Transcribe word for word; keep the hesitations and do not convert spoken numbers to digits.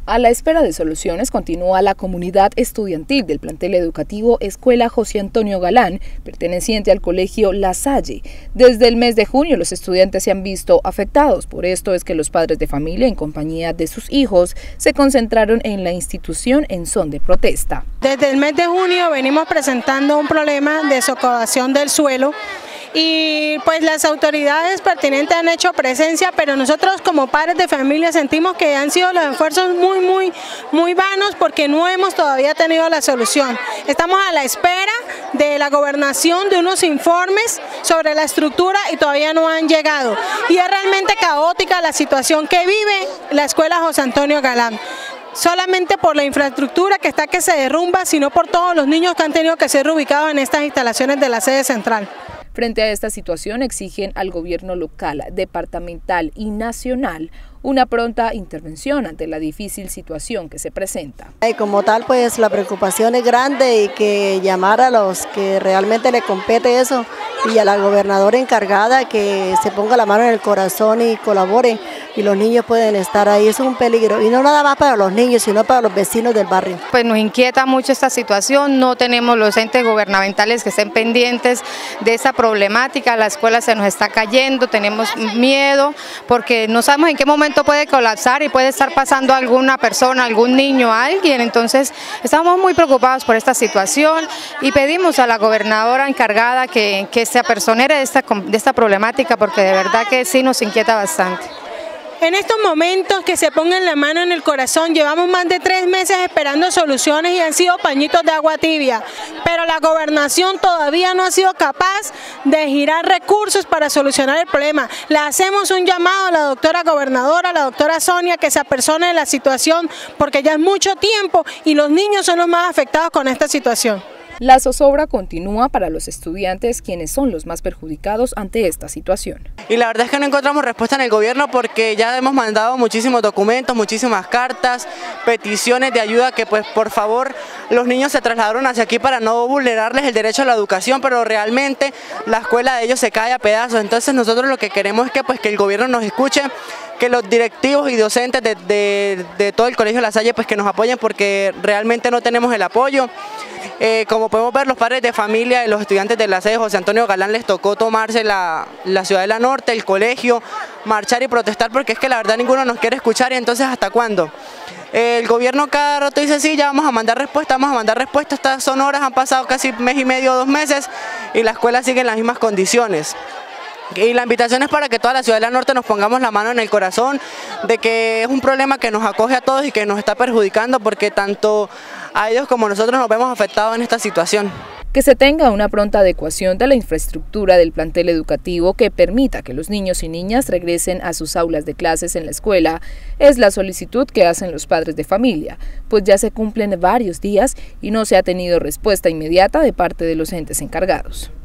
A la espera de soluciones continúa la comunidad estudiantil del plantel educativo Escuela José Antonio Galán, perteneciente al colegio La Salle. Desde el mes de junio los estudiantes se han visto afectados, por esto es que los padres de familia en compañía de sus hijos se concentraron en la institución en son de protesta. Desde el mes de junio venimos presentando un problema de socavación del suelo y pues las autoridades pertinentes han hecho presencia, pero nosotros como padres de familia sentimos que han sido los esfuerzos muy muy muy vanos porque no hemos todavía tenido la solución. Estamos a la espera de la gobernación de unos informes sobre la estructura y todavía no han llegado, y es realmente caótica la situación que vive la Escuela José Antonio Galán. Solamente por la infraestructura que está que se derrumba, sino por todos los niños que han tenido que ser reubicados en estas instalaciones de la sede central. Frente a esta situación exigen al gobierno local, departamental y nacional una pronta intervención ante la difícil situación que se presenta. Y como tal, pues la preocupación es grande y que llamar a los que realmente le compete eso y a la gobernadora encargada que se ponga la mano en el corazón y colabore, y los niños pueden estar ahí. Es un peligro, y no nada más para los niños, sino para los vecinos del barrio. Pues nos inquieta mucho esta situación, no tenemos los entes gubernamentales que estén pendientes de esa problemática, la escuela se nos está cayendo, tenemos miedo porque no sabemos en qué momento puede colapsar y puede estar pasando a alguna persona, algún niño, a alguien. Entonces estamos muy preocupados por esta situación y pedimos a la gobernadora encargada que, que se apersonere de esta, de esta problemática, porque de verdad que sí nos inquieta bastante. En estos momentos que se pongan la mano en el corazón, llevamos más de tres meses esperando soluciones y han sido pañitos de agua tibia, pero la gobernación todavía no ha sido capaz de girar recursos para solucionar el problema. Le hacemos un llamado a la doctora gobernadora, a la doctora Sonia, que se apersone de la situación, porque ya es mucho tiempo y los niños son los más afectados con esta situación. La zozobra continúa para los estudiantes, quienes son los más perjudicados ante esta situación. Y la verdad es que no encontramos respuesta en el gobierno porque ya hemos mandado muchísimos documentos, muchísimas cartas, peticiones de ayuda, que pues por favor los niños se trasladaron hacia aquí para no vulnerarles el derecho a la educación, pero realmente la escuela de ellos se cae a pedazos. Entonces nosotros lo que queremos es que, pues, que el gobierno nos escuche, que los directivos y docentes de, de, de todo el Colegio La Salle pues que nos apoyen, porque realmente no tenemos el apoyo. Eh, como podemos ver, los padres de familia y los estudiantes de la sede José Antonio Galán les tocó tomarse la, la Ciudadela Norte, el colegio, marchar y protestar, porque es que la verdad ninguno nos quiere escuchar. Y entonces ¿hasta cuándo? El gobierno cada rato dice sí, ya vamos a mandar respuesta, vamos a mandar respuesta. Estas son horas, han pasado casi mes y medio, dos meses y la escuela sigue en las mismas condiciones. Y la invitación es para que toda la Ciudad del Norte nos pongamos la mano en el corazón, de que es un problema que nos acoge a todos y que nos está perjudicando, porque tanto a ellos como nosotros nos vemos afectados en esta situación. Que se tenga una pronta adecuación de la infraestructura del plantel educativo que permita que los niños y niñas regresen a sus aulas de clases en la escuela es la solicitud que hacen los padres de familia, pues ya se cumplen varios días y no se ha tenido respuesta inmediata de parte de los entes encargados.